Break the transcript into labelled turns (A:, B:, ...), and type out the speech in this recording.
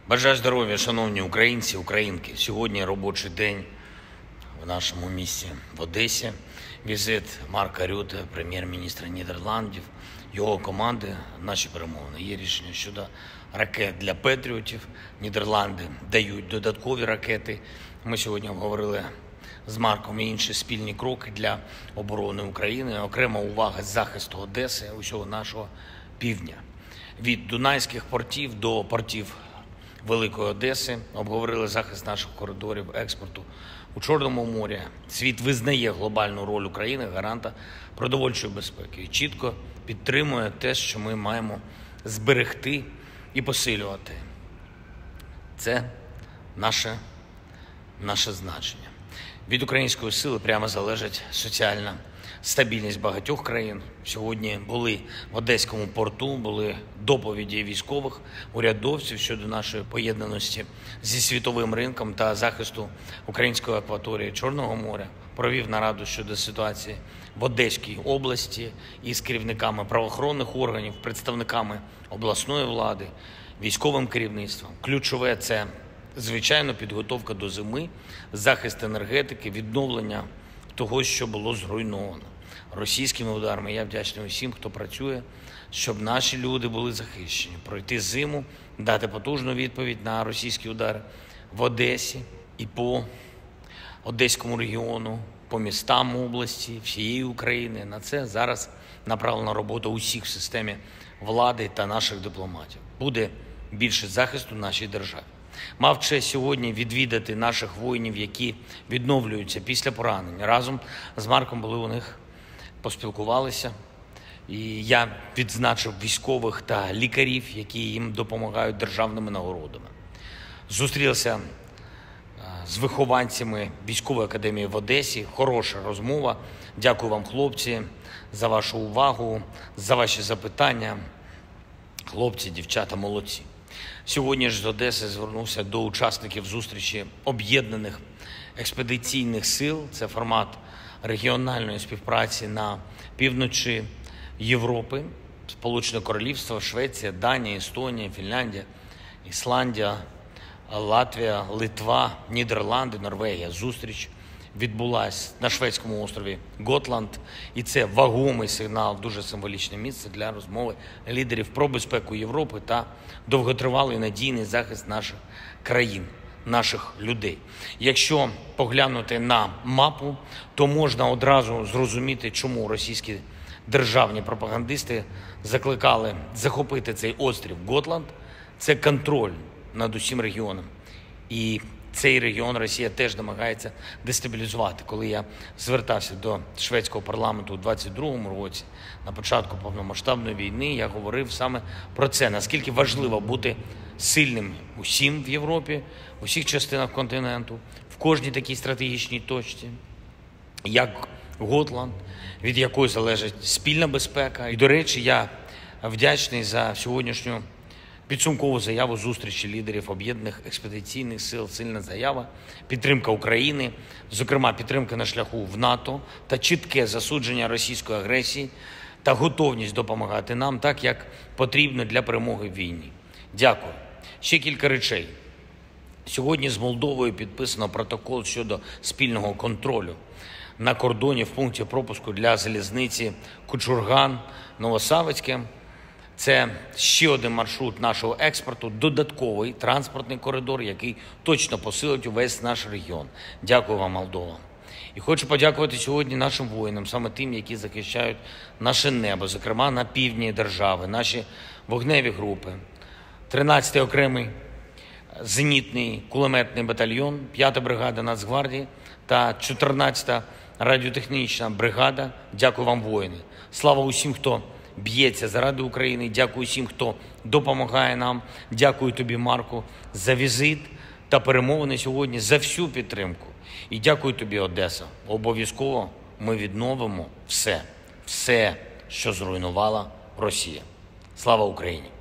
A: Бажаю здоров'я, шановні українці, українки. Сьогодні робочий день в нашому місті в Одесі. Візит Марка Рюте, прем'єр-міністра Нідерландів, його команди, наші перемовини. Є рішення щодо ракет для Петріотів. Нідерланди дають додаткові ракети. Ми сьогодні обговорили з Марком і інші спільні кроки для оборони України. Окрема увага з захисту Одеси, усього нашого півдня. Від дунайських портів до портів Великої Одеси, обговорили захист наших коридорів експорту у Чорному морі. Світ визнає глобальну роль України, гаранта продовольчої безпеки і чітко підтримує те, що ми маємо зберегти і посилювати. Це наше значення. Від української сили прямо залежить соціальна стабільність багатьох країн. Сьогодні були в Одеському порту, були доповіді військових, урядовців щодо нашої поєднаності зі світовим ринком та захисту української акваторії Чорного моря. Провів нараду щодо ситуації в Одеській області із керівниками правоохоронних органів, представниками обласної влади, військовим керівництвом. Ключове – це, звичайно, підготовка до зими, захист енергетики, відновлення того, що було зруйновано російськими ударами. Я вдячний усім, хто працює, щоб наші люди були захищені. Пройти зиму, дати потужну відповідь на російські удари в Одесі і по Одеському регіону, по містам області, всієї України. На це зараз направлена робота усіх в системі влади та наших дипломатів. Буде більше захисту нашій державі. Мав честь сьогодні відвідати наших воїнів, які відновлюються після поранень. Разом з Марком були у них, поспілкувалися. І я відзначив військових та лікарів, які їм допомагають державними нагородами. Зустрівся з вихованцями військової академії в Одесі. Хороша розмова. Дякую вам, хлопці, за вашу увагу, за ваші запитання. Хлопці, дівчата, молодці. Сьогодні ж з Одеси звернувся до учасників зустрічі об'єднаних експедиційних сил. Це формат регіональної співпраці на півночі Європи. Сполучене Королівство, Швеція, Данія, Естонія, Фінляндія, Ісландія, Латвія, Литва, Нідерланди, Норвегія. Зустріч відбулась на шведському острові Готланд. І це вагомий сигнал, дуже символічне місце для розмови лідерів про безпеку Європи та довготривалий надійний захист наших країн, наших людей. Якщо поглянути на мапу, то можна одразу зрозуміти, чому російські державні пропагандисти закликали захопити цей острів Готланд. Це контроль над усім регіоном. І цей регіон Росія теж намагається дестабілізувати. Коли я звертався до шведського парламенту у 22-му році, на початку повномасштабної війни, я говорив саме про це, наскільки важливо бути сильним усім в Європі, в усіх частинах континенту, в кожній такій стратегічній точці, як Готланд, від якої залежить спільна безпека. І, до речі, я вдячний за сьогоднішню підсумкову заяву зустрічі лідерів об'єднаних експедиційних сил. Сильна заява, підтримка України, зокрема підтримка на шляху в НАТО та чітке засудження російської агресії та готовність допомагати нам так, як потрібно для перемоги в війні. Дякую. Ще кілька речей. Сьогодні з Молдовою підписано протокол щодо спільного контролю на кордоні в пункті пропуску для залізниці Кучурган-Новосавицьке. Це ще один маршрут нашого експорту, додатковий транспортний коридор, який точно посилить увесь наш регіон. Дякую вам, Молдова. І хочу подякувати сьогодні нашим воїнам, саме тим, які захищають наше небо, зокрема на півдні держави, наші вогневі групи. 13-й окремий зенітний кулеметний батальйон, 5-та бригада Нацгвардії та 14-та радіотехнічна бригада. Дякую вам, воїни. Слава усім, хто б'ється заради України. Дякую всім, хто допомагає нам. Дякую тобі, Марку, за візит та перемовини сьогодні, за всю підтримку. І дякую тобі, Одеса. Обов'язково ми відновимо все, що зруйнувала Росія. Слава Україні!